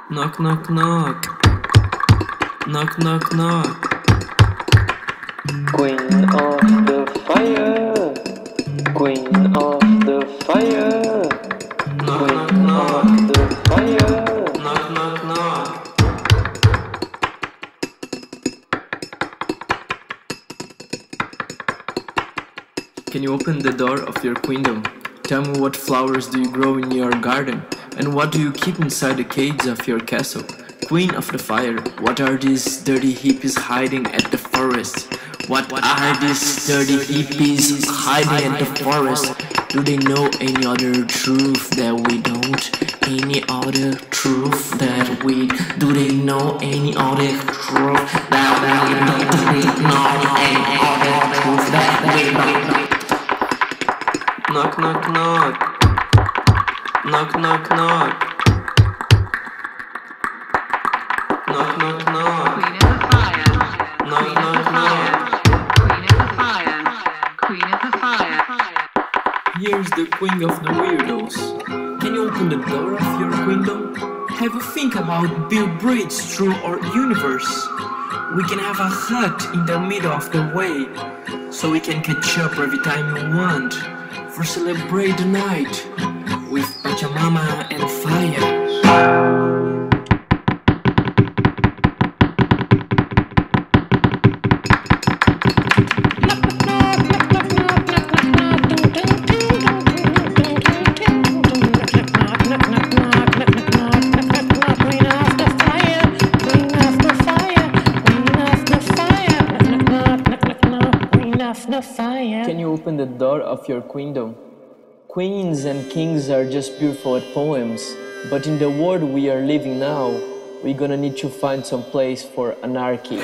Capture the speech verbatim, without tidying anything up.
Knock, knock, knock. Knock, knock, knock. Queen of the fire. Queen of the fire. Knock, knock, Queen knock. of the fire. Knock, knock, knock. Can you open the door of your queendom? Tell me, what flowers do you grow in your garden? And what do you keep inside the cages of your castle? Queen of the fire, what are these dirty hippies hiding at the forest? What are these dirty hippies hiding at the forest? Do they know any other truth that we don't? Any other truth that we... Do they know any other truth that we don't? Do they know any other truth that we don't? Knock, knock, knock. Knock, knock, knock. Knock, knock, knock. Queen of the fire. Knock, Queen of knock, the fire. knock. Queen of the fire. Queen of the fire. Here's the queen of the weirdos. Can you open the door of your queendom? Have a think about build bridge through our universe. We can have a hut in the middle of the way, so we can catch up every time you want. For celebrate the night with Pachamama and fire. Can you open the door of your queendom? Queens and kings are just beautiful at poems, but in the world we are living now, we're gonna need to find some place for anarchy.